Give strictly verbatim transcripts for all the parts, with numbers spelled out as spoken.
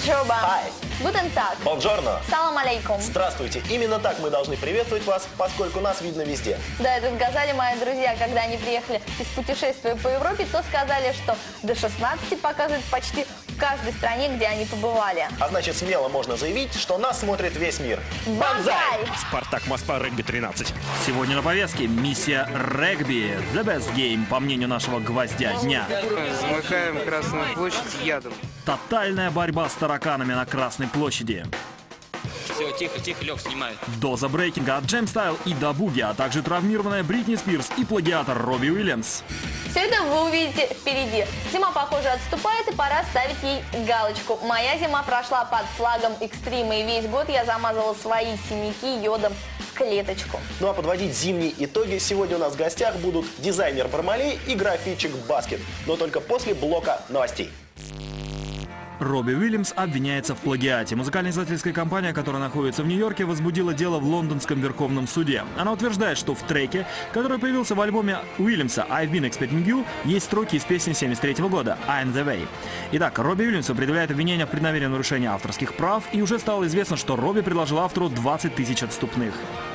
Бонжорба. Hi. Guten Tag. Бонжорно. Салам алейкум. Здравствуйте. Именно так мы должны приветствовать вас, поскольку нас видно везде. Да, это сказали мои друзья, когда они приехали из путешествия по Европе, то сказали, что до шестнадцати показывают почти в каждой стране, где они побывали. А значит, смело можно заявить, что нас смотрит весь мир. Бонзай! Спартак Москва, регби тринадцать. Сегодня на повестке миссия регби. The best game, по мнению нашего гвоздя дня. Замыкаем Красную площадь ядом. Тотальная борьба с тараканами на Красной площади. Все, тихо, тихо, Лег, снимай. Доза брейкинга от Джеймс Тайл и до буги, а также травмированная Бритни Спирс и плагиатор Робби Уильямс. Все это вы увидите впереди. Зима, похоже, отступает, и пора ставить ей галочку. Моя зима прошла под флагом экстрима, и весь год я замазывала свои синяки йодом в клеточку. Ну а подводить зимние итоги сегодня у нас в гостях будут дизайнер Бармалей и графитчик Баскет. Но только после блока новостей. Робби Уильямс обвиняется в плагиате. Музыкально-издательская компания, которая находится в Нью-Йорке, возбудила дело в лондонском Верховном суде. Она утверждает, что в треке, который появился в альбоме Уильямса «I've been expecting you», есть строки из песни семьдесят третьего года «I'm the way». Итак, Робби Уильямсу предъявляют обвинения в преднамеренном нарушении авторских прав, и уже стало известно, что Робби предложил автору двадцать тысяч отступных.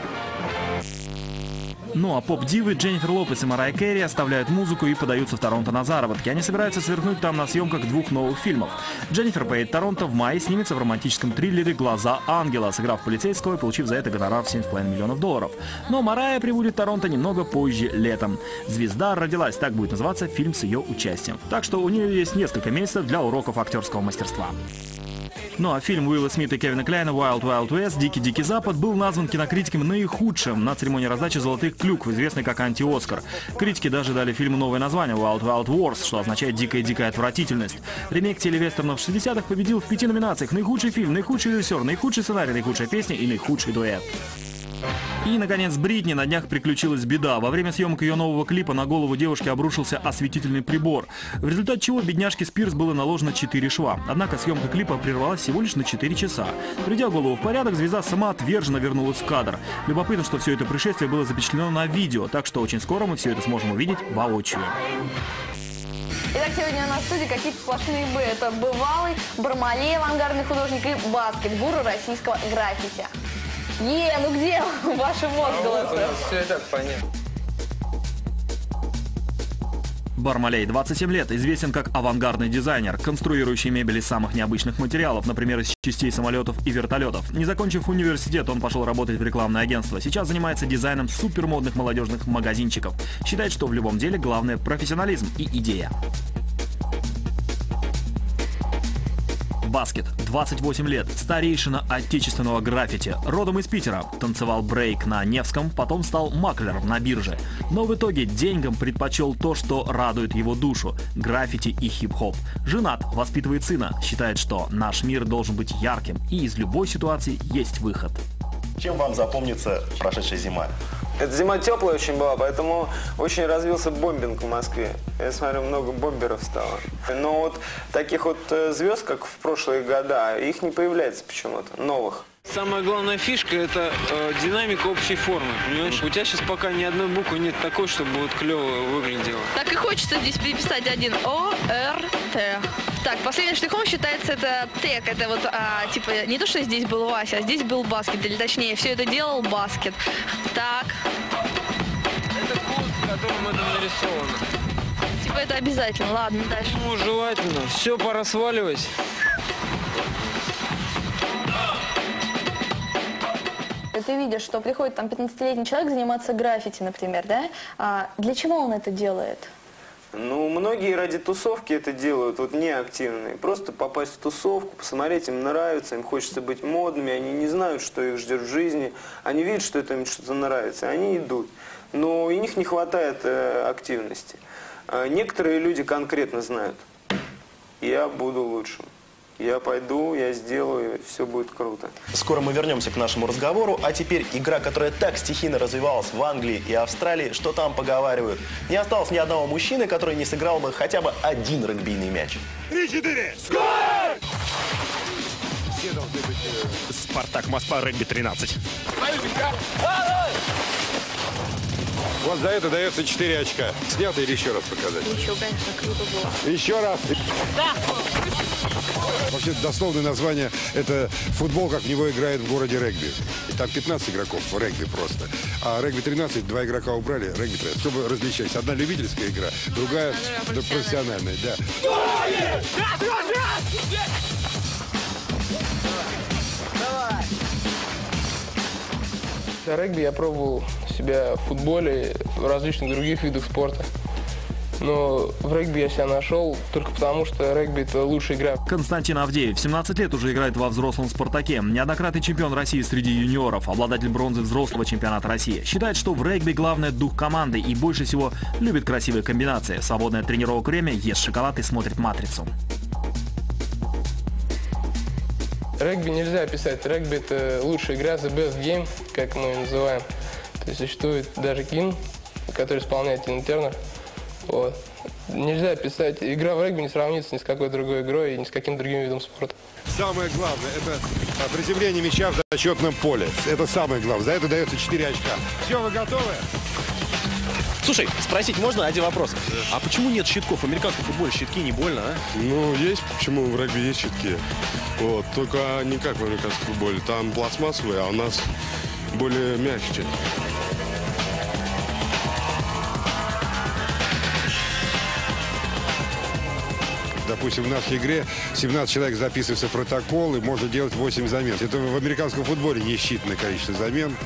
Ну а поп-дивы Дженнифер Лопес и Марайя Кэрри оставляют музыку и подаются в Торонто на заработки. Они собираются свернуть там на съемках двух новых фильмов. Дженнифер поедет в Торонто в мае, снимется в романтическом триллере «Глаза ангела», сыграв полицейского и получив за это гонорар в семь с половиной миллионов долларов. Но Марайя прибудет в Торонто немного позже, летом. «Звезда родилась», так будет называться фильм с ее участием. Так что у нее есть несколько месяцев для уроков актерского мастерства. Ну а фильм Уилла Смита и Кевина Кляйна «Wild Wild West. Дикий-дикий Запад» был назван кинокритиком наихудшим на церемонии раздачи «Золотых клюкв», известной как «Анти-Оскар». Критики даже дали фильму новое название «Wild Wild Wars», что означает «дикая-дикая отвратительность». Ремейк телевестернов шестидесятых победил в пяти номинациях: наихудший фильм, наихудший режиссер, наихудший сценарий, наихудшая песня и наихудший дуэт. И, наконец, Бритни на днях приключилась беда. Во время съемок ее нового клипа на голову девушки обрушился осветительный прибор, в результате чего бедняжке Спирс было наложено четыре шва. Однако съемка клипа прервалась всего лишь на четыре часа. Приведя голову в порядок, звезда сама отверженно вернулась в кадр. Любопытно, что все это происшествие было запечатлено на видео, так что очень скоро мы все это сможем увидеть воочию. Итак, сегодня у нас в студии какие-то сплошные «Б». Это бывалый Бармалей, авангардный художник, и Баскет, гуру российского граффити. Е, ну где ваши возгласы? А вот все и так понятно. Бармалей, двадцать семь лет, известен как авангардный дизайнер, конструирующий мебель из самых необычных материалов, например, из частей самолетов и вертолетов. Не закончив университет, он пошел работать в рекламное агентство. Сейчас занимается дизайном супермодных молодежных магазинчиков. Считает, что в любом деле главное профессионализм и идея. Баскет, двадцать восемь лет, старейшина отечественного граффити, родом из Питера, танцевал брейк на Невском, потом стал маклером на бирже. Но в итоге деньгам предпочел то, что радует его душу – граффити и хип-хоп. Женат, воспитывает сына, считает, что наш мир должен быть ярким, и из любой ситуации есть выход. Чем вам запомнится прошедшая зима? Эта зима теплая очень была, поэтому очень развился бомбинг в Москве. Я смотрю, много бомберов стало. Но вот таких вот звезд, как в прошлые года, их не появляется почему-то, новых. Самая главная фишка – это э, динамика общей формы, понимаешь? У тебя сейчас пока ни одной буквы нет такой, чтобы вот клево выглядело. Так и хочется здесь переписать один О, Р, Т. Так, последним штрихом считается это тег. Это вот, а, типа, не то, что здесь был Вася, а здесь был Баскет. Или точнее, все это делал Баскет. Так. Это код, в котором это нарисовано. Типа, это обязательно. Ладно, дальше. Ну, желательно. Все, пора сваливать. Ты видишь, что приходит там пятнадцатилетний человек заниматься граффити, например, да? А для чего он это делает? Ну, многие ради тусовки это делают, вот не активные. Просто попасть в тусовку, посмотреть, им нравится, им хочется быть модными, они не знают, что их ждет в жизни, они видят, что это им что-то нравится, они идут. Но у них не хватает э, активности. А некоторые люди конкретно знают, я буду лучшим. Я пойду, я сделаю, все будет круто. Скоро мы вернемся к нашему разговору, а теперь игра, которая так стихийно развивалась в Англии и Австралии, что там поговаривают. Не осталось ни одного мужчины, который не сыграл бы хотя бы один регбийный мяч. три-четыре! Скор! Спартак Москва, регби тринадцать. Вот за это дается четыре очка. Снято или еще раз показать? Еще, конечно, круто было. Еще раз. Да. Вообще дословное название – это футбол, как в него играют в городе регби. И там пятнадцать игроков в регби просто. А регби тринадцать, два игрока убрали, регби тринадцать, чтобы различать. Одна любительская игра, другая профессиональная. Да. До регби я пробовал себя в футболе, в различных других видах спорта. Но в регби я себя нашел только потому, что регби – это лучшая игра. Константин Авдеев в семнадцать лет уже играет во взрослом «Спартаке». Неоднократный чемпион России среди юниоров, обладатель бронзы взрослого чемпионата России. Считает, что в регби главное дух команды и больше всего любит красивые комбинации. Свободное от тренировок время, ест шоколад и смотрит «Матрицу». Регби нельзя описать. Регби – это лучшая игра, the best game, как мы ее называем. То есть существует даже гимн, который исполняет Тина Тернер. Вот. Нельзя описать. Игра в регби не сравнится ни с какой другой игрой и ни с каким другим видом спорта. Самое главное – это приземление мяча в зачетном поле. Это самое главное. За это дается четыре очка. Все, вы готовы? Слушай, спросить можно один вопрос? А почему нет щитков? В американском футболе щитки не больно, а? Ну, есть. Почему в регби есть щитки? Вот. Только не как в американском футболе. Там пластмассовые, а у нас более мягче. Допустим, в нашей игре семнадцать человек записываются в протокол, и можно делать восемь замен. Это в американском футболе несчитанное количество замен.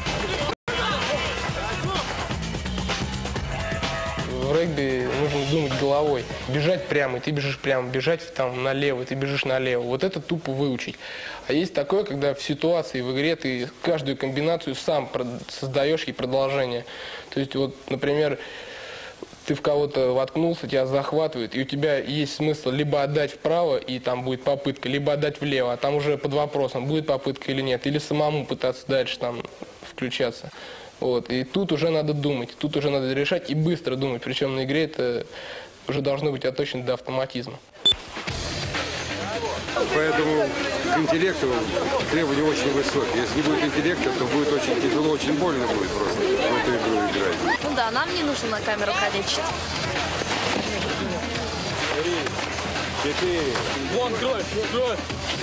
В регби нужно думать головой. Бежать прямо, и ты бежишь прямо. Бежать там налево, ты бежишь налево. Вот это тупо выучить. А есть такое, когда в ситуации, в игре ты каждую комбинацию сам создаешь ей продолжение. То есть, вот, например, ты в кого-то воткнулся, тебя захватывают, и у тебя есть смысл либо отдать вправо, и там будет попытка, либо отдать влево, а там уже под вопросом, будет попытка или нет, или самому пытаться дальше там включаться. Вот. И тут уже надо думать, тут уже надо решать и быстро думать, причем на игре это уже должно быть отточено до автоматизма. Поэтому к интеллекту требования очень высокие. Если не будет интеллекта, то будет очень тяжело, очень больно будет просто в эту игру играть. Ну да, нам не нужно на камеру калечить. Три, четыре. Вон, кровь, кровь.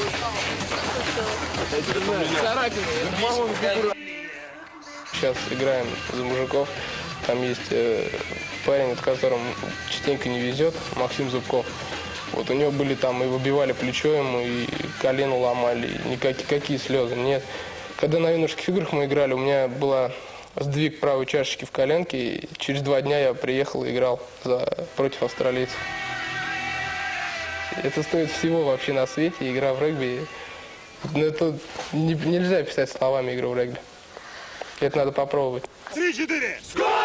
Сейчас играем за мужиков. Там есть э, парень, от которым частенько не везет, Максим Зубков. Вот у него были там, и выбивали плечо ему, и колено ломали, и никакие какие слезы, нет. Когда на юношеских играх мы играли, у меня была сдвиг правой чашечки в коленке, и через два дня я приехал и играл за, против австралийцев. Это стоит всего вообще на свете, игра в регби. Но это не, нельзя описать словами игру в регби. Это надо попробовать. Три-четыре!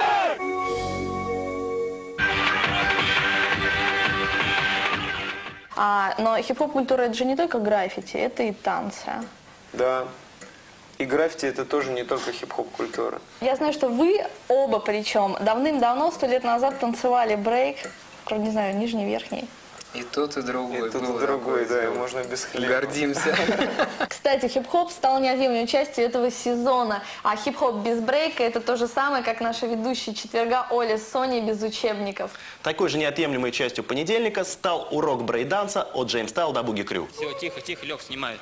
А, но хип-хоп культура это же не только граффити, это и танцы. Да. И граффити это тоже не только хип-хоп культура. Я знаю, что вы оба причем давным-давно, сто лет назад танцевали брейк, не знаю, нижний, верхний. И тот, и другой. И тот, и другой, да, и можно без хлеба. Гордимся. Кстати, хип-хоп стал неотъемлемой частью этого сезона. А хип-хоп без брейка – это то же самое, как наша ведущая четверга Оля с Соней без учебников. Такой же неотъемлемой частью понедельника стал урок брейк-данса от Джеймс Стайл до Буги Крю. Все, тихо, тихо, Лех, снимают.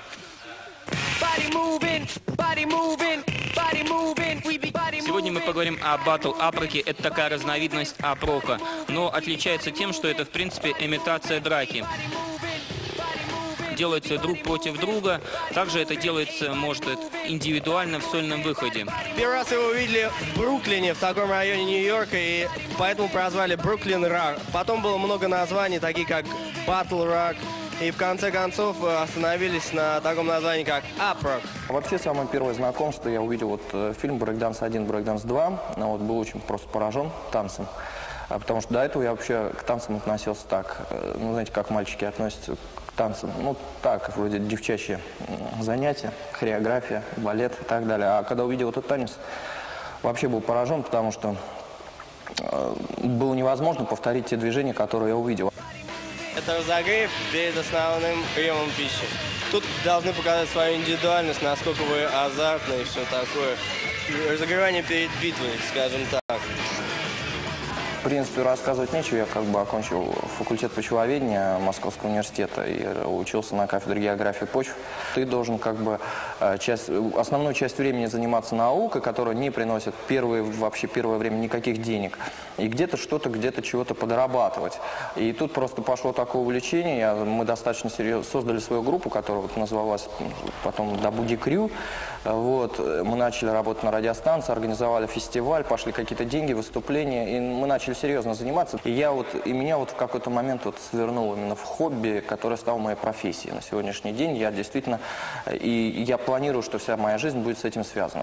Сегодня мы поговорим о батл-апроке. Это такая разновидность апрока, но отличается тем, что это в принципе имитация драки. Делается друг против друга. Также это делается, может, индивидуально в сольном выходе. Первый раз его увидели в Бруклине, в таком районе Нью-Йорка, и поэтому прозвали Бруклин Рок. Потом было много названий, такие как Battle Rock. И в конце концов остановились на таком названии, как Апрок. Вообще, самое первое знакомство я увидел вот э, фильм «Брейкданс один», «Брейкданс два». Ну, вот, был очень просто поражен танцем. А, потому что до этого я вообще к танцам относился так. Э, ну, знаете, как мальчики относятся к танцам. Ну, так, вроде девчачьи занятия, хореография, балет и так далее. А когда увидел этот танец, вообще был поражен, потому что э, было невозможно повторить те движения, которые я увидел. Это разогрев перед основным приемом пищи. Тут должны показать свою индивидуальность, насколько вы азартны и все такое. Разогревание перед битвой, скажем так. В принципе, рассказывать нечего. Я как бы окончил факультет почвоведения Московского университета и учился на кафедре географии почв. Ты должен как бы часть, основную часть времени заниматься наукой, которая не приносит первые, вообще первое время никаких денег. И где-то что-то, где-то чего-то подрабатывать. И тут просто пошло такое увлечение. Я, мы достаточно серьезно создали свою группу, которая вот называлась потом «Daboogie Crew». Вот. Мы начали работать на радиостанции, организовали фестиваль, пошли какие-то деньги, выступления. И мы начали серьезно заниматься. И, я вот, и меня вот в какой-то момент вот свернул именно в хобби, которое стало моей профессией. На сегодняшний день я действительно... И я планирую, что вся моя жизнь будет с этим связана.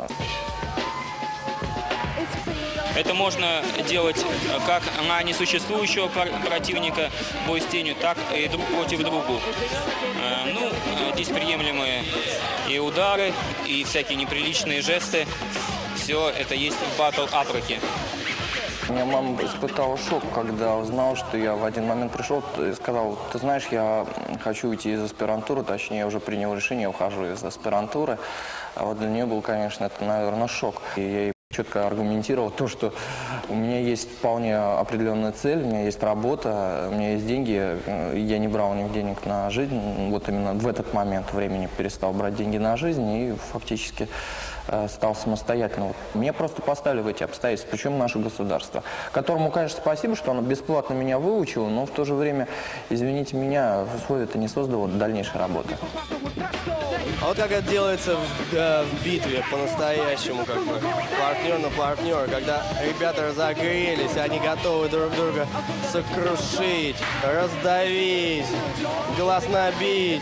Это можно делать как на несуществующего противника бой с тенью, так и друг против друга. Ну, здесь приемлемые и удары, и всякие неприличные жесты. Все это есть в батл-апроке. У меня мама испытала шок, когда узнала, что я в один момент пришел и сказал: ты знаешь, я хочу уйти из аспирантуры, точнее, я уже принял решение, я ухожу из аспирантуры. А вот для нее был, конечно, это, наверное, шок. И я ей четко аргументировал то, что у меня есть вполне определенная цель, у меня есть работа, у меня есть деньги, я не брал у них денег на жизнь, вот именно в этот момент времени перестал брать деньги на жизнь и фактически э, стал самостоятельно. Меня просто поставили в эти обстоятельства, причем наше государство, которому, конечно, спасибо, что оно бесплатно меня выучило, но в то же время, извините меня, условия это не создало дальнейшей работы. А вот как это делается в, э, в битве по-настоящему, как бы, партнер на партнера, когда ребята разогрелись, они готовы друг друга сокрушить, раздавить, глаз набить.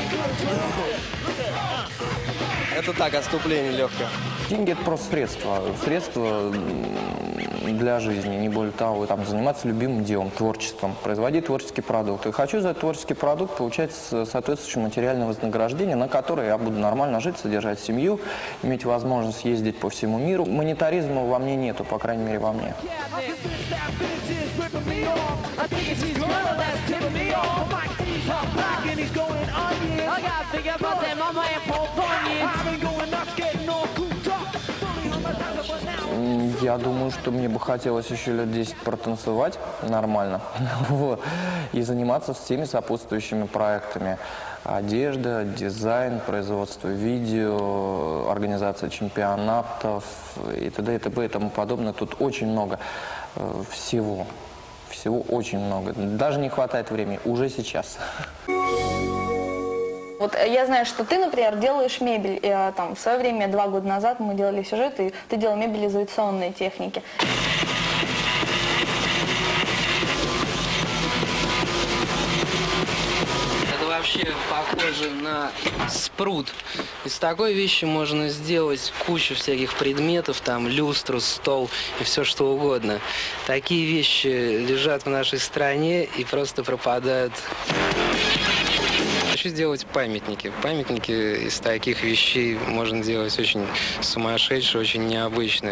Это так, отступление легкое. Деньги – это просто средство. Средство для жизни, не более того. Там, заниматься любимым делом, творчеством, производить творческий продукт. И хочу за этот творческий продукт получать соответствующее материальное вознаграждение, на которое я буду нормально жить, содержать семью, иметь возможность ездить по всему миру. Монетаризма во мне нету, по крайней мере, во мне. Я думаю, что мне бы хотелось еще лет десять протанцевать нормально вот, и заниматься всеми сопутствующими проектами. Одежда, дизайн, производство видео, организация чемпионатов и т.д. и т.п. и тому подобное. Тут очень много всего. Всего очень много. Даже не хватает времени. Уже сейчас. Вот я знаю, что ты, например, делаешь мебель. И, там, в свое время, два года назад, мы делали сюжет, и ты делал мебель из авиационной техники. Это вообще похоже на спрут. Из такой вещи можно сделать кучу всяких предметов, там люстру, стол и все что угодно. Такие вещи лежат в нашей стране и просто пропадают. Хочу сделать памятники. Памятники из таких вещей можно делать очень сумасшедшие, очень необычные.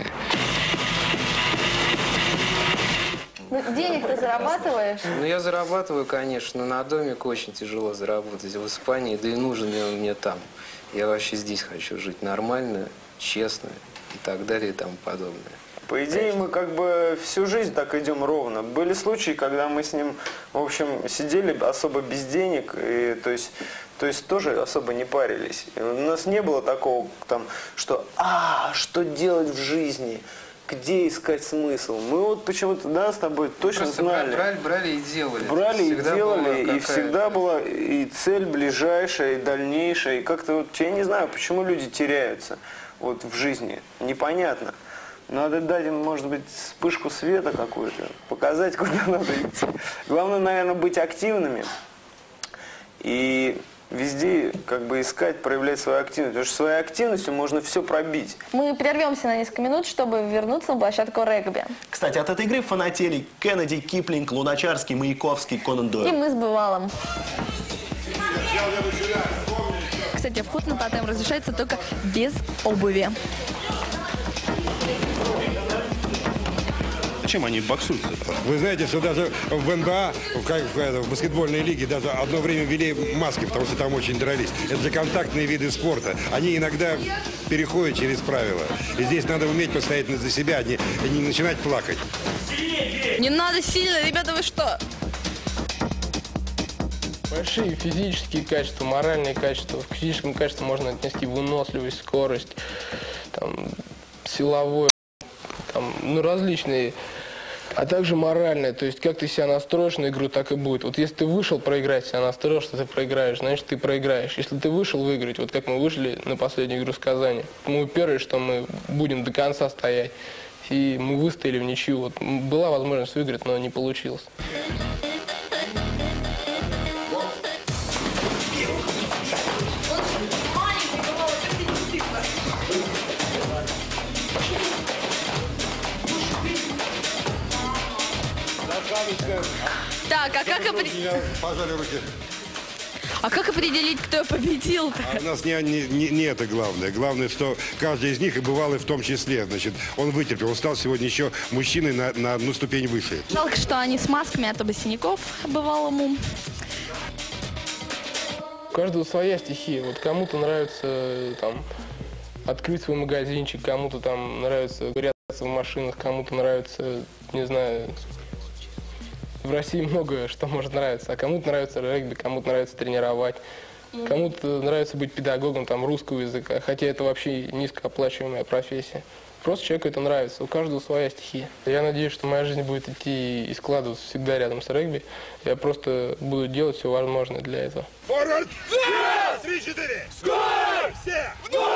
Ну, денег ты зарабатываешь? Ну, я зарабатываю, конечно, но на домик очень тяжело заработать в Испании, да и нужен ли он мне там. Я вообще здесь хочу жить нормально, честно и так далее и тому подобное. По идее, мы как бы всю жизнь так идем ровно. Были случаи, когда мы с ним, в общем, сидели особо без денег, и, то есть, то есть тоже особо не парились. И у нас не было такого, там, что «а, что делать в жизни?» Где искать смысл? Мы вот почему-то, да, с тобой точно Просто знали. Брали, брали и делали. Брали и делали, и всегда была и цель ближайшая, и дальнейшая. И как-то вот, я не знаю, почему люди теряются вот в жизни. Непонятно. Надо дать им, может быть, вспышку света какую-то, показать, куда надо идти. Главное, наверное, быть активными и везде как бы искать, проявлять свою активность. Потому что своей активностью можно все пробить. Мы прервемся на несколько минут, чтобы вернуться на площадку регби. Кстати, от этой игры фанатели Кеннеди, Киплинг, Луначарский, Маяковский, Конан Дойль. И мы с Бывалым. Кстати, вход на тотем разрешается только без обуви. Чем они боксуются? Вы знаете, что даже в эн бэ а, в, в баскетбольной лиге, даже одно время ввели маски, потому что там очень дрались. Это же контактные виды спорта. Они иногда переходят через правила. И здесь надо уметь постоять за себя, а не, не начинать плакать. Не надо сильно, ребята, вы что? Большие физические качества, моральные качества. К физическому качеству можно отнести выносливость, скорость, там, силовое, там, ну, различные. А также моральное, то есть как ты себя настроишь на игру, так и будет. Вот если ты вышел проиграть, себя настроишь, что ты проиграешь, значит ты проиграешь. Если ты вышел выиграть, вот как мы вышли на последнюю игру с Казани, мы уперли, что мы будем до конца стоять. И мы выстояли в ничью. Вот была возможность выиграть, но не получилось. Так, а как, опри... Пожали руки. а как определить, кто победил-то? А у нас не, не, не, не это главное. Главное, что каждый из них, и бывалый в том числе, значит, он вытерпел. Он стал сегодня еще мужчиной на, на одну ступень выше. Жалко, что они с масками, а то бы синяков бывалому. У каждого своя стихия. Вот кому-то нравится там открыть свой магазинчик, кому-то там нравится грязаться в машинах, кому-то нравится, не знаю... В России много что может нравиться, а кому-то нравится регби, кому-то нравится тренировать, кому-то нравится быть педагогом там, русского языка, хотя это вообще низкооплачиваемая профессия. Просто человеку это нравится, у каждого своя стихия. Я надеюсь, что моя жизнь будет идти и складываться всегда рядом с регби. Я просто буду делать все возможное для этого. Форвард! три-четыре! Скоро! Все!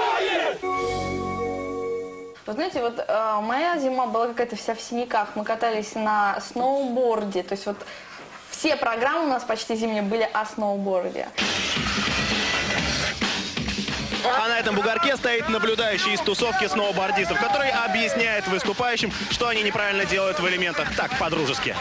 Вы знаете, вот э, моя зима была какая-то вся в синяках. Мы катались на сноуборде. То есть вот все программы у нас почти зимние были о сноуборде. А на этом бугорке стоит наблюдающий из тусовки сноубордистов, который объясняет выступающим, что они неправильно делают в элементах. Так, по-дружески.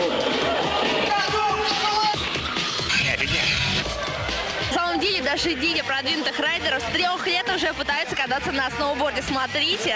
На самом деле, даже дети продвинутых райдеров с трех лет уже пытаются кататься на сноуборде. Смотрите.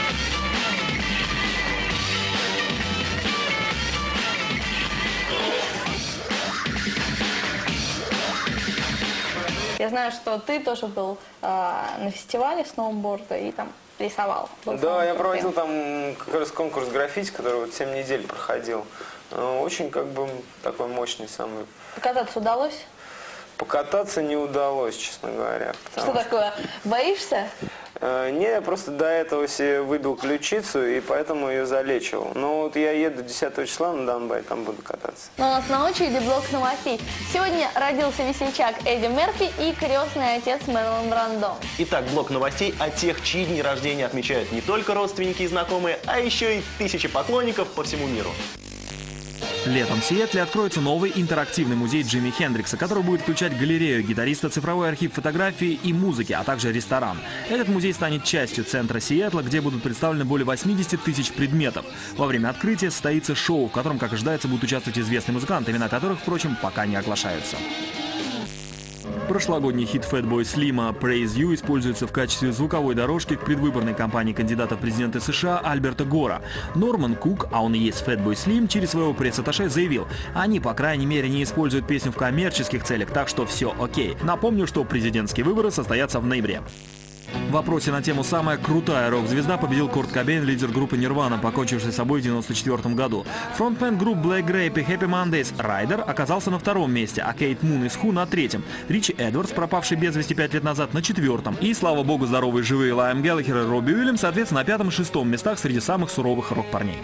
Я знаю, что ты тоже был э, на фестивале сноуборда и там рисовал. Да, я проводил там как раз конкурс граффити, который вот семь недель проходил. Очень как бы такой мощный самый. Покататься удалось? Покататься не удалось, честно говоря. Что такое? Боишься? Э, не, я просто до этого себе выбил ключицу и поэтому ее залечивал. Но вот я еду десятого числа на Донбай, там буду кататься. Но у нас на очереди блок новостей. Сегодня родился весельчак Эдди Мерфи и крестный отец Мерлон Брандо. Итак, блок новостей о тех, чьи дни рождения отмечают не только родственники и знакомые, а еще и тысячи поклонников по всему миру. Летом в Сиэтле откроется новый интерактивный музей Джимми Хендрикса, который будет включать галерею гитариста, цифровой архив фотографий и музыки, а также ресторан. Этот музей станет частью центра Сиэтла, где будут представлены более восьмидесяти тысяч предметов. Во время открытия состоится шоу, в котором, как ожидается, будут участвовать известные музыканты, имена которых, впрочем, пока не оглашаются. Прошлогодний хит Fatboy Slim «Praise You» используется в качестве звуковой дорожки к предвыборной кампании кандидата в президенты США Альберта Гора. Норман Кук, а он и есть Fatboy Slim, через своего пресс-атташе заявил: они, по крайней мере, не используют песню в коммерческих целях, так что все окей. Напомню, что президентские выборы состоятся в ноябре. В вопросе на тему «Самая крутая рок-звезда» победил Курт Кобейн, лидер группы Nirvana, покончивший с собой в девяносто четвёртом году. Фронтмен групп Black Grape и Happy Mondays Райдер оказался на втором месте, а Кейт Мун из Ху на третьем. Ричи Эдвардс, пропавший без вести пять лет назад, на четвертом. И, слава богу, здоровые живые Лайм Геллахер и Робби Уильямс, соответственно, на пятом и шестом местах среди самых суровых рок-парней.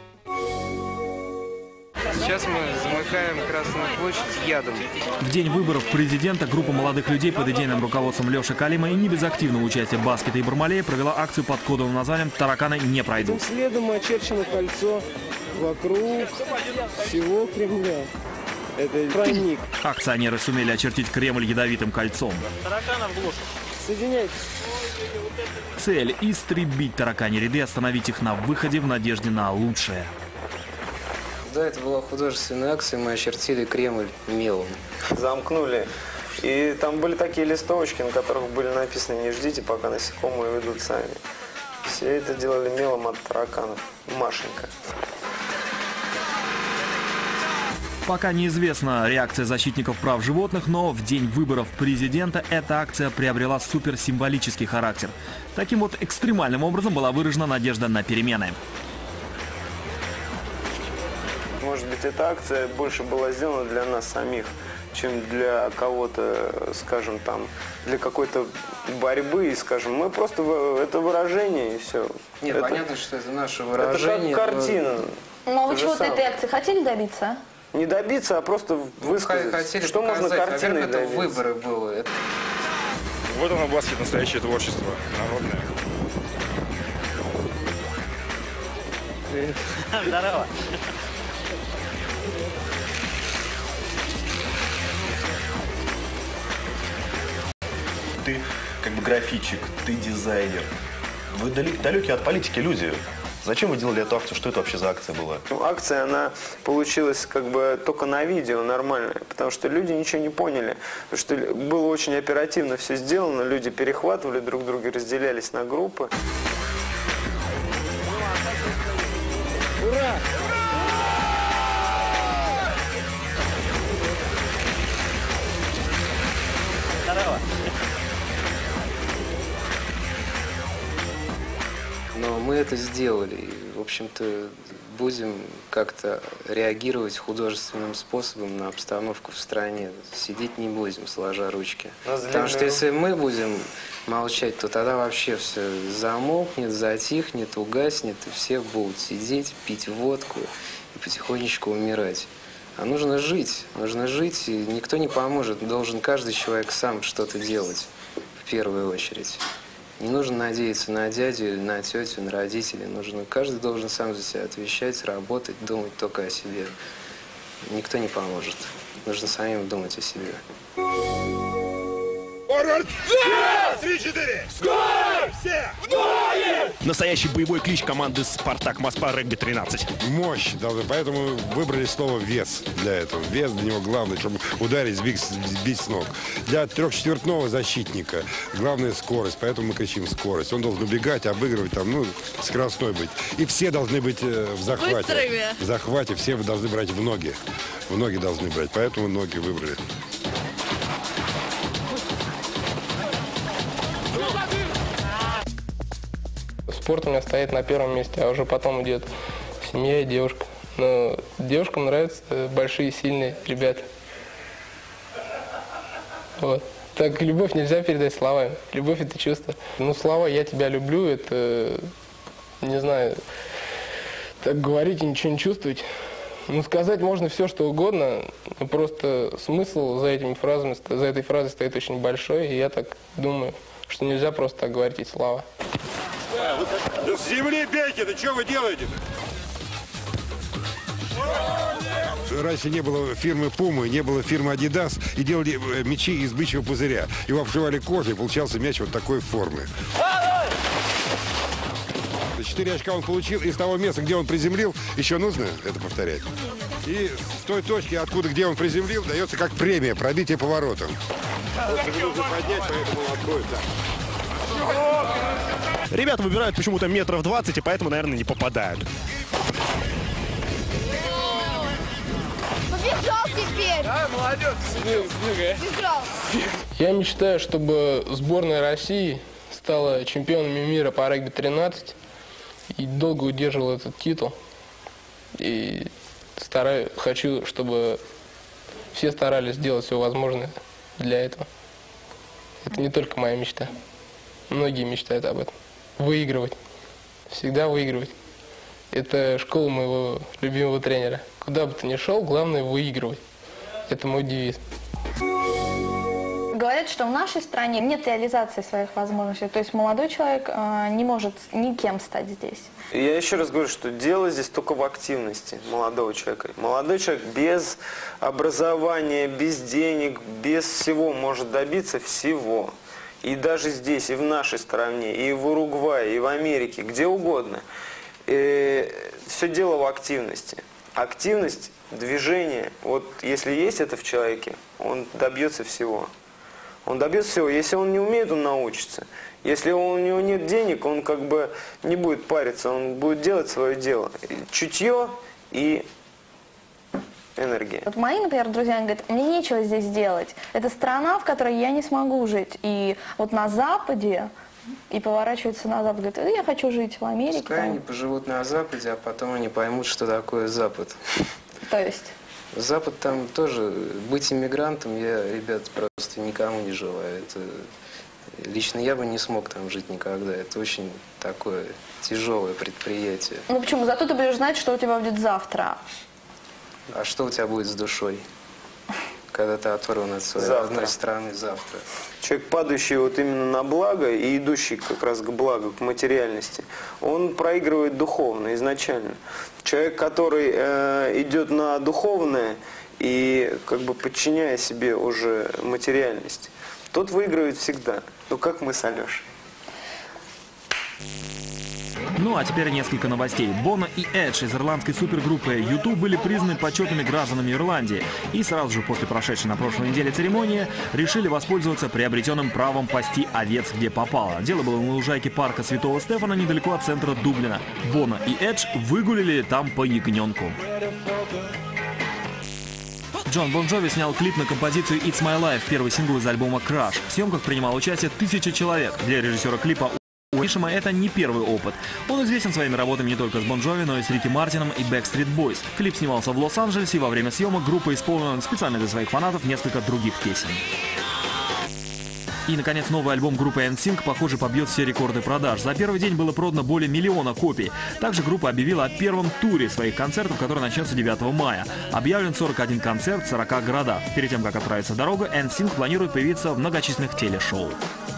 Сейчас мы замыкаем Красную площадь ядом. В день выборов президента группа молодых людей под идейным руководством Леши Калима и не без активного участия Баскета и Бармалея провела акцию под кодовым названием «Тараканы не пройдут». Следом очерчено кольцо вокруг всего Кремля. Это тройник. Акционеры сумели очертить Кремль ядовитым кольцом. Тараканов глушат. Соединяйтесь. Цель – истребить таракани ряды, остановить их на выходе в надежде на лучшее. Да, это была художественная акция, мы очертили Кремль мелом. Замкнули. И там были такие листовочки, на которых были написаны: не ждите, пока насекомые уйдут сами. Все это делали мелом от тараканов. Машенька. Пока неизвестна реакция защитников прав животных, но в день выборов президента эта акция приобрела суперсимволический характер. Таким вот экстремальным образом была выражена надежда на перемены. Может быть, эта акция больше была сделана для нас самих, чем для кого-то, скажем, там, для какой-то борьбы, и, скажем, мы просто, это выражение, и все. Нет, это, понятно, что это наше выражение. Это как картина. Ну, а вы чего-то этой акции хотели добиться? Не добиться, а просто высказать, хотели что показать, можно картиной наверное, это добиться. выборы было. Это... Вот оно, баскет, настоящее творчество, народное. Здорово. Ты как бы графитчик, ты дизайнер. Вы далеки, далекие от политики люди. Зачем вы делали эту акцию? Что это вообще за акция была? Ну, акция, она получилась как бы только на видео нормальная, потому что люди ничего не поняли. Потому что было очень оперативно все сделано, люди перехватывали друг друга, разделялись на группы. Ура! Здорово. Но мы это сделали. И, в общем-то, будем как-то реагировать художественным способом на обстановку в стране. Сидеть не будем, сложа ручки. Потому что если мы будем молчать, то тогда вообще все замолкнет, затихнет, угаснет, и все будут сидеть, пить водку и потихонечку умирать. А нужно жить, нужно жить, и никто не поможет. Должен каждый человек сам что-то делать в первую очередь. Не нужно надеяться на дядю, на тетю, на родителей. Нужно, каждый должен сам за себя отвечать, работать, думать только о себе. Никто не поможет. Нужно самим думать о себе. Форвард! три-четыре! Скор! Все! Вдвоем! Настоящий боевой клич команды «Спартак Москва» регби тринадцать. Мощь должна, поэтому выбрали слово «вес» для этого. Вес для него главное, чтобы ударить, сбить, сбить с ног. Для трехчетвертного защитника главная скорость, поэтому мы кричим «скорость». Он должен убегать, обыгрывать, там, ну, скоростной быть. И все должны быть в захвате. Быстрыми. В захвате все должны брать в ноги. В ноги должны брать, поэтому ноги выбрали. Спорт у меня стоит на первом месте, а уже потом идет семья и девушка. Но девушкам нравятся большие, сильные ребята. Вот. Так любовь нельзя передать словами. Любовь – это чувство. Ну, слова «я тебя люблю» – это, не знаю, так говорить и ничего не чувствовать. Ну, сказать можно все, что угодно, но просто смысл за этими фразами, за этой фразой стоит очень большой, и я так думаю, что нельзя просто так говорить эти слова. Да с земли бейте, да что вы делаете-то? Раньше не было фирмы Puma, не было фирмы Adidas, и делали мячи из бычьего пузыря. Его обшивали кожей, и получался мяч вот такой формы. Четыре очка он получил, и с того места, где он приземлил, еще нужно это повторять. И с той точки, откуда, где он приземлил, дается как премия, пробитие поворотом. Нужно поднять, поэтому откроет так. Ребята выбирают почему-то метров двадцать, и поэтому, наверное, не попадают. Побежал теперь! Да, молодец! Бежал! Я мечтаю, чтобы сборная России стала чемпионами мира по регби тринадцать и долго удерживала этот титул. И стараюсь, хочу, чтобы все старались сделать все возможное для этого. Это не только моя мечта. Многие мечтают об этом. Выигрывать. Всегда выигрывать. Это школа моего любимого тренера. Куда бы ты ни шел, главное выигрывать. Это мой девиз. Говорят, что в нашей стране нет реализации своих возможностей. То есть молодой человек э, не может никем стать здесь. Я еще раз говорю, что дело здесь только в активности молодого человека. Молодой человек без образования, без денег, без всего может добиться всего. И даже здесь, и в нашей стране, и в Уругвае, и в Америке, где угодно. И все дело в активности. Активность, движение, вот если есть это в человеке, он добьется всего. Он добьется всего. Если он не умеет, он научится. Если у него нет денег, он как бы не будет париться, он будет делать свое дело. Чутье и энергия. Вот мои, например, друзья говорят, мне нечего здесь делать. Это страна, в которой я не смогу жить. И вот на Западе, и поворачиваются на Запад, говорят, я хочу жить в Америке. Пускай там. они поживут на Западе, а потом они поймут, что такое Запад. То есть? Запад там тоже, быть иммигрантом, я, ребят, просто никому не желаю. Это, лично я бы не смог там жить никогда. Это очень такое тяжелое предприятие. Ну почему? Зато ты будешь знать, что у тебя будет завтра. А что у тебя будет с душой, когда ты оторван от своей Завтра. родной страны завтра? Человек, падающий вот именно на благо и идущий как раз к благу, к материальности, он проигрывает духовно изначально. Человек, который э, идет на духовное и как бы подчиняя себе уже материальность, тот выигрывает всегда. Ну как мы с Алешей. Ну а теперь несколько новостей. Боно и Эдж из ирландской супергруппы ю ту были признаны почетными гражданами Ирландии. И сразу же после прошедшей на прошлой неделе церемонии решили воспользоваться приобретенным правом пасти овец где попало. Дело было на лужайке парка Святого Стефана недалеко от центра Дублина. Боно и Эдж выгулили там по ягненку. Джон Бон Джови снял клип на композицию «It's My Life», первый сингл из альбома «Crash». В съемках принимало участие тысячи человек. Для режиссера клипа у Ишима это не первый опыт. Он известен своими работами не только с Бон Джови, но и с Рики Мартином и Backstreet Boys. Клип снимался в Лос-Анджелесе, и во время съемок группа исполнила специально для своих фанатов несколько других песен. И, наконец, новый альбом группы эн синк, похоже, побьет все рекорды продаж. За первый день было продано более миллиона копий. Также группа объявила о первом туре своих концертов, который начнется девятого мая. Объявлен сорок один концерт в сорока городах. Перед тем, как отправиться в дорогу, эн синк планирует появиться в многочисленных телешоу.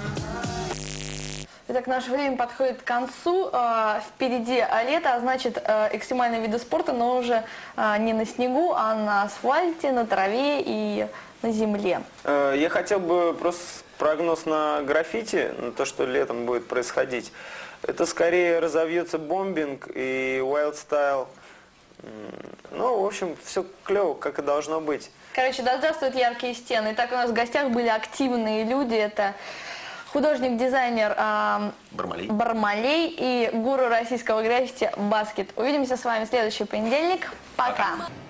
Итак, наше время подходит к концу. Э, впереди лето, а значит э, экстремальные виды спорта, но уже э, не на снегу, а на асфальте, на траве и на земле. Э, я хотел бы просто прогноз на граффити, на то, что летом будет происходить. Это скорее разовьется бомбинг и wild style. Ну, в общем, все клево, как и должно быть. Короче, да здравствуют яркие стены. Итак, у нас в гостях были активные люди. Это художник-дизайнер э, Бармалей. Бармалей и гуру российского граффити Баскет. Увидимся с вами в следующий понедельник. Пока! Пока.